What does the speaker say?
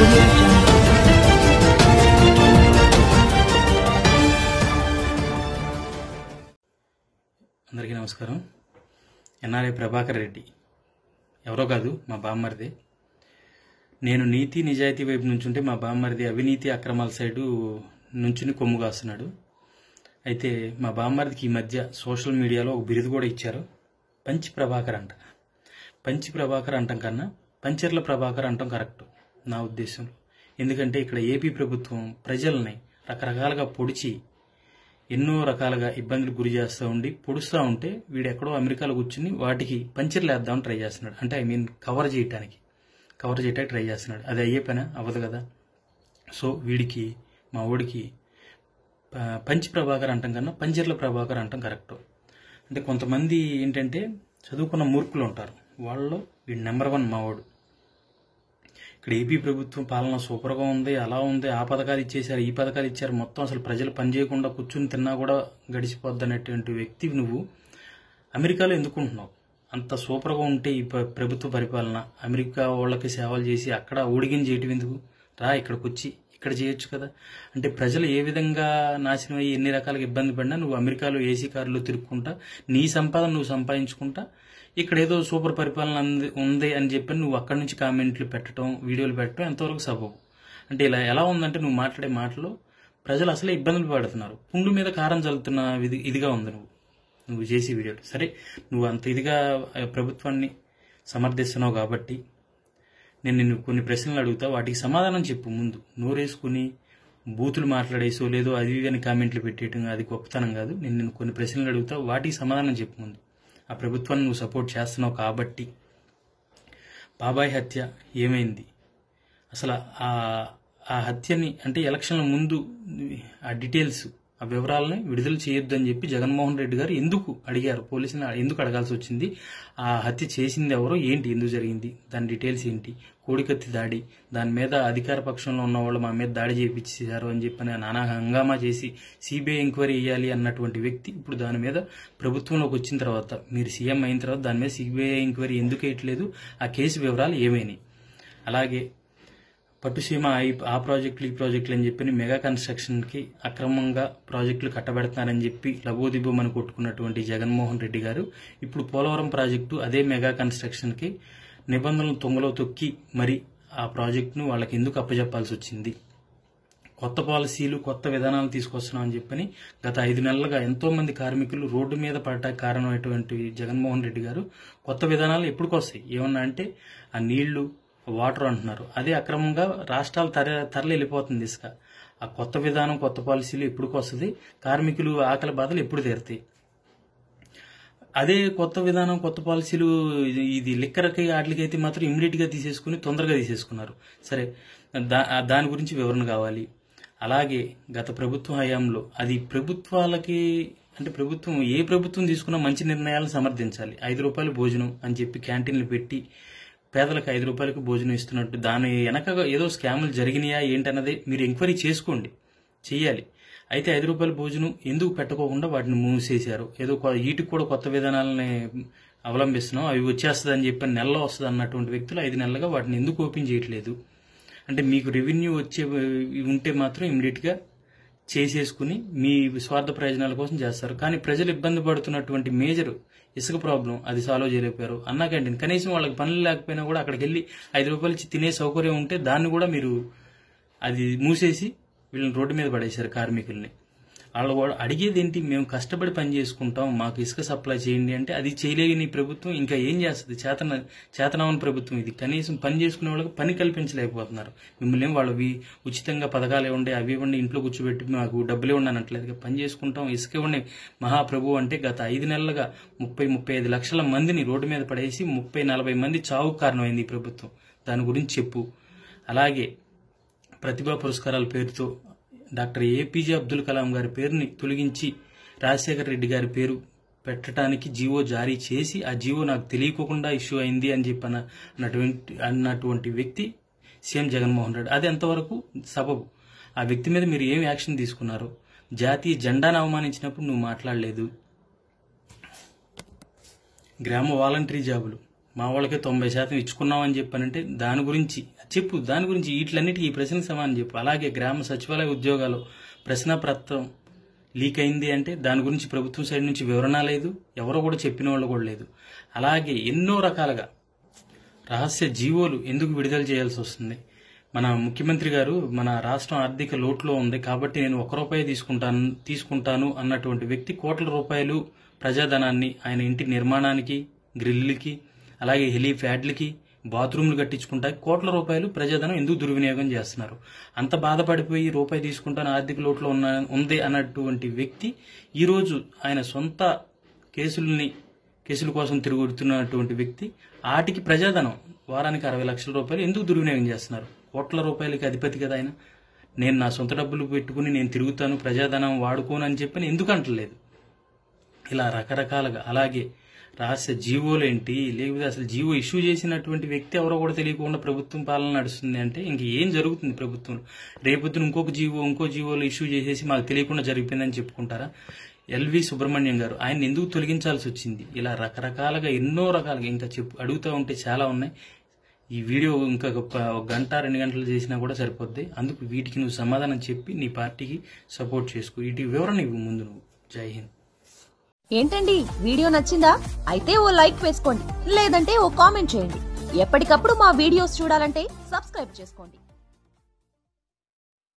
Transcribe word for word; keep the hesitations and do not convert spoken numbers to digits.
audio jungle. అందరికీ నమస్కారం. NRI Prabhakar Reddy ఎవరో కాదు, మా బామ్మరిదే. నేను నీతి నిజాయితీ వైపు నుంచుంటే మా బామ్మరిది అవినీతి అక్రమాల సైడు నుంచుని కొమ్ము కాస్తున్నాడు. అయితే మా బామ్మరిదికి ఈ మధ్య సోషల్ మీడియాలో ఒక బిరుదు కూడా ఇచ్చారు, పంచి ప్రభాకర్ అంట. పంచి ప్రభాకర్ అంటాం కన్నా పంచర్ల ప్రభాకర్ అంటాం కరెక్ట్ నా ఉద్దేశంలో. ఎందుకంటే ఇక్కడ ఏపీ ప్రభుత్వం ప్రజల్ని రకరకాలుగా పొడిచి ఎన్నో రకాలుగా ఇబ్బందులకు గురి చేస్తూ ఉండి పొడుస్తూ ఉంటే వీడు ఎక్కడో అమెరికాలో కూర్చుని వాటికి పంచర్లు వేద్దామని ట్రై చేస్తున్నాడు. అంటే ఐ మీన్ కవర్ చేయటానికి కవర్ చేయడానికి ట్రై చేస్తున్నాడు. అది అయ్యే పని అవ్వదు కదా. సో వీడికి మా ఊడికి పంచి ప్రభాకర్ అంటాం కన్నా పంచర్ల ప్రభాకర్ అంటాం కరెక్ట్. అంటే కొంతమంది ఏంటంటే చదువుకున్న మూర్ఖులు ఉంటారు, వాళ్ళలో వీడు నెంబర్ వన్ మావాడు. ఇక్కడ ఏపీ ప్రభుత్వం పాలన సూపర్గా ఉంది, అలా ఉంది, ఆ పథకాలు ఇచ్చేశారు, ఈ పథకాలు ఇచ్చారు, మొత్తం అసలు ప్రజలు పని చేయకుండా కూర్చుని తిన్నా కూడా గడిచిపోద్ది అనేటువంటి వ్యక్తి నువ్వు అమెరికాలో ఎందుకుంటున్నావు? అంత సూపర్గా ఉంటే ఈ ప్రభుత్వ పరిపాలన, అమెరికా వాళ్ళకి సేవలు చేసి అక్కడ ఊడిగిన చేయటం ఎందుకు? రా ఇక్కడికి వచ్చి ఇక్కడ చేయొచ్చు కదా. అంటే ప్రజలు ఏ విధంగా నాశనం అయ్యి ఎన్ని రకాలుగా ఇబ్బంది పడినా నువ్వు అమెరికాలో ఏసీ కారులో తిరుక్కుంటా నీ సంపాదన నువ్వు సంపాదించుకుంటా ఇక్కడ ఏదో సూపర్ పరిపాలన ఉంది అని చెప్పి నువ్వు అక్కడి నుంచి కామెంట్లు పెట్టడం, వీడియోలు పెట్టడం ఎంతవరకు సబబు? అంటే ఇలా ఎలా ఉందంటే నువ్వు మాట్లాడే మాటలు ప్రజలు అసలే ఇబ్బందులు పడుతున్నారు. పుండు మీద కారం చల్లుతున్న ఇది ఇదిగా ఉంది నువ్వు నువ్వు చేసే వీడియోలు. సరే, నువ్వు అంత ఇదిగా ప్రభుత్వాన్ని సమర్థిస్తున్నావు కాబట్టి నేను నిన్ను కొన్ని ప్రశ్నలు అడుగుతా, వాటికి సమాధానం చెప్పు. ముందు నోరేసుకుని బూతులు మాట్లాడేసో లేదో అది కానీ కామెంట్లు పెట్టేయటం అది గొప్పతనం కాదు. నేను నిన్ను కొన్ని ప్రశ్నలు అడుగుతా, వాటికి సమాధానం చెప్పు ముందు. ఆ ప్రభుత్వాన్ని నువ్వు సపోర్ట్ చేస్తున్నావు కాబట్టి బాబాయ్ హత్య ఏమైంది అసలు? ఆ ఆ హత్యని అంటే ఎలక్షన్ల ముందు ఆ డీటెయిల్స్, ఆ వివరాలని విడుదల చేయొద్దు అని చెప్పి జగన్మోహన్ రెడ్డి గారు ఎందుకు అడిగారు? పోలీసుని ఎందుకు అడగాల్సి వచ్చింది? ఆ హత్య చేసింది ఎవరో, ఏంటి, ఎందుకు జరిగింది, దాని డీటెయిల్స్ ఏంటి? కోడికత్తి దాడి, దాని మీద అధికార పక్షంలో ఉన్న వాళ్ళు మా మీద దాడి చేయించారు అని చెప్పి నానా హంగామా చేసి సిబిఐ ఎంక్వైరీ చేయాలి అన్నటువంటి వ్యక్తి ఇప్పుడు దాని మీద ప్రభుత్వంలోకి వచ్చిన తర్వాత, మీరు సీఎం అయిన తర్వాత దాని మీద సిబిఐ ఎంక్వైరీ ఎందుకు వేయట్లేదు? ఆ కేసు వివరాలు ఏమైనాయి? అలాగే పట్టుసీమ ఆ ప్రాజెక్టులు ఈ ప్రాజెక్టులు అని చెప్పి మెగా కన్స్ట్రక్షన్కి అక్రమంగా ప్రాజెక్టులు కట్టబెడుతున్నారని చెప్పి లబోదిబోమని కొట్టుకున్నటువంటి జగన్మోహన్ రెడ్డి గారు ఇప్పుడు పోలవరం ప్రాజెక్టు అదే మెగా కన్స్ట్రక్షన్కి నిబంధనలు తొంగలో తొక్కి మరి ఆ ప్రాజెక్టును వాళ్ళకి ఎందుకు అప్పచెప్పాల్సి వచ్చింది? కొత్త పాలసీలు కొత్త విధానాలు తీసుకొస్తున్నామని చెప్పని గత ఐదు నెలలుగా ఎంతో మంది కార్మికులు రోడ్డు మీద పడటానికి కారణమైనటువంటి జగన్మోహన్ రెడ్డి గారు కొత్త విధానాలు ఎప్పుడుకు వస్తాయి? ఏమన్నా అంటే ఆ నీళ్లు వాటర్ అంటున్నారు, అదే అక్రమంగా రాష్ట్రాలు తర తరలి వెళ్ళిపోతుంది ఇసుక. ఆ కొత్త విధానం కొత్త పాలసీలు ఎప్పుడుకు వస్తుంది? కార్మికులు ఆకలి బాధలు ఎప్పుడు తీరుతాయి? అదే కొత్త విధానం కొత్త పాలసీలు ఇది లిక్కర్కి వాటికైతే మాత్రం ఇమ్మీడియట్ గా తీసేసుకుని తొందరగా తీసేసుకున్నారు. సరే, దా దాని గురించి వివరణ కావాలి. అలాగే గత ప్రభుత్వ హయాంలో అది ప్రభుత్వాలకి అంటే ప్రభుత్వం ఏ ప్రభుత్వం తీసుకున్నా మంచి నిర్ణయాలను సమర్థించాలి. ఐదు రూపాయలు భోజనం అని చెప్పి క్యాంటీన్లు పెట్టి పేదలకు ఐదు రూపాయలకు భోజనం ఇస్తున్నట్టు దాని వెనక ఏదో స్కాములు జరిగినాయా ఏంటన్నదే మీరు ఎంక్వైరీ చేసుకోండి, చెయ్యాలి. అయితే ఐదు రూపాయల భోజనం ఎందుకు పెట్టకోకుండా వాటిని మూసేశారు? ఏదో వీటికి కూడా కొత్త విధానాలని అవలంబిస్తున్నాం, అవి వచ్చేస్తుంది అని చెప్పి నెలలో వస్తుంది అన్నటువంటి వ్యక్తులు ఐదు నెలలుగా వాటిని ఎందుకు ఓపెన్ చేయట్లేదు? అంటే మీకు రెవెన్యూ వచ్చే ఉంటే మాత్రం ఇమ్మీడియట్గా చేసేసుకుని మీ స్వార్థ ప్రయోజనాల కోసం చేస్తారు. కానీ ప్రజలు ఇబ్బంది పడుతున్నటువంటి మేజర్ ఇసుక ప్రాబ్లం అది సాల్వ్ చేయలేకపోయారు. అన్నా క్యాంటీన్ కనీసం వాళ్ళకి పనులు లేకపోయినా కూడా అక్కడికి వెళ్ళి ఐదు రూపాయలు ఇచ్చి తినే సౌకర్యం ఉంటే దాన్ని కూడా మీరు అది మూసేసి వీళ్ళని రోడ్డు మీద పడేశారు కార్మికుల్ని. వాళ్ళు అడిగేది ఏంటి? మేము కష్టపడి పని చేసుకుంటాం, మాకు ఇసుక సప్లై చేయండి అంటే అది చేయలేని ప్రభుత్వం ఇంకా ఏం చేస్తుంది? చేతన చేతనవని ప్రభుత్వం ఇది. కనీసం పని చేసుకునే వాళ్ళకి పని కల్పించలేకపోతున్నారు. మిమ్మల్ని వాళ్ళు ఉచితంగా పథకాలు ఇవ్వండి, అవి ఇవ్వండి, ఇంట్లో కూర్చోబెట్టి మాకు డబ్బులు ఇవ్వండి అనట్లేదు. పని చేసుకుంటాం, ఇసుక ఇవ్వండి మహాప్రభు అంటే గత ఐదు నెలలుగా ముప్పై ముప్పై ఐదు లక్షల మందిని రోడ్డు మీద పడేసి ముప్పై నలభై మంది చావుకు కారణమైంది ఈ ప్రభుత్వం. దాని గురించి చెప్పు. అలాగే ప్రతిభా పురస్కారాల పేరుతో డాక్టర్ ఏపీజే అబ్దుల్ కలాం గారి పేరుని తొలగించి రాజశేఖర రెడ్డి గారి పేరు పెట్టడానికి జీవో జారీ చేసి ఆ జీవో నాకు తెలియకుండా ఇష్యూ అయింది అని చెప్పి అన్నటువంటి అన్నటువంటి వ్యక్తి సీఎం జగన్మోహన్ రెడ్డి. అది ఎంతవరకు సబబు? ఆ వ్యక్తి మీద మీరు ఏం యాక్షన్ తీసుకున్నారు? జాతీయ జెండాను అవమానించినప్పుడు నువ్వు మాట్లాడలేదు. గ్రామ వాలంటరీ జాబులు మా వాళ్ళకే తొంభై శాతం ఇచ్చుకున్నామని చెప్పానంటే దాని గురించి చెప్పు, దాని గురించి వీటిలన్నిటికీ ఈ ప్రశ్నకు సమానం చెప్పు. అలాగే గ్రామ సచివాలయ ఉద్యోగాలు ప్రశ్నపత్రం లీక్ అయింది అంటే దాని గురించి ప్రభుత్వం సైడ్ నుంచి వివరణ లేదు, ఎవరో కూడా చెప్పిన వాళ్ళు కూడా లేదు. అలాగే ఎన్నో రకాలుగా రహస్య జీవోలు ఎందుకు విడుదల చేయాల్సి వస్తుంది? మన ముఖ్యమంత్రి గారు మన రాష్ట్రం ఆర్థిక లోటులో ఉంది కాబట్టి నేను ఒక రూపాయి తీసుకుంటాను తీసుకుంటాను అన్నటువంటి వ్యక్తి కోట్ల రూపాయలు ప్రజాధనాన్ని ఆయన ఇంటి నిర్మాణానికి, గ్రిల్లుకి, అలాగే హెలీప్యాడ్లకి, బాత్రూమ్లు కట్టించుకుంటా కోట్ల రూపాయలు ప్రజాధనం ఎందుకు దుర్వినియోగం చేస్తున్నారు? అంత బాధపడిపోయి రూపాయి తీసుకుంటాను ఆర్థిక లోటులో ఉన్న ఉంది అన్నటువంటి వ్యక్తి ఈరోజు ఆయన సొంత కేసుల్ని కేసుల కోసం తిరుగుతున్నటువంటి వ్యక్తి ఆటికి ప్రజాధనం వారానికి అరవై లక్షల రూపాయలు ఎందుకు దుర్వినియోగం చేస్తున్నారు? కోట్ల రూపాయలకి అధిపతి కదా ఆయన. నేను నా సొంత డబ్బులు పెట్టుకుని నేను తిరుగుతాను, ప్రజాధనం వాడుకోను అని చెప్పి ఎందుకు అంటలేదు? ఇలా రకరకాలుగా. అలాగే రహస్య జీవోలేంటి, లేకపోతే అసలు జీవో ఇష్యూ చేసినటువంటి వ్యక్తి ఎవరో కూడా తెలియకుండా ప్రభుత్వం పాలన నడుస్తుంది అంటే ఇంక ఏం జరుగుతుంది ప్రభుత్వంలో? రేపొద్దున ఇంకొక జీవో ఇంకో జీవోలు ఇష్యూ చేసేసి మాకు తెలియకుండా జరిగిపోయిందని చెప్పుకుంటారా? ఎల్వి సుబ్రహ్మణ్యం గారు ఆయన ఎందుకు తొలగించాల్సి వచ్చింది? ఇలా రకరకాలుగా ఎన్నో రకాలుగా ఇంకా చెప్పు అడుగుతూ ఉంటే చాలా ఉన్నాయి. ఈ వీడియో ఇంకా ఒక గంట రెండు గంటలు చేసినా కూడా సరిపోద్ది. అందుకు వీటికి నువ్వు సమాధానం చెప్పి నీ పార్టీకి సపోర్ట్ చేసుకో. వీటి వివరణ ఇవ్వు ముందు నువ్వు. జై హింద్. ఏంటండి వీడియో నచ్చిందా? అయితే ఓ లైక్ వేసుకోండి, లేదంటే ఓ కామెంట్ చేయండి. ఎప్పటికప్పుడు మా వీడియోస్ చూడాలంటే సబ్స్క్రైబ్ చేసుకోండి.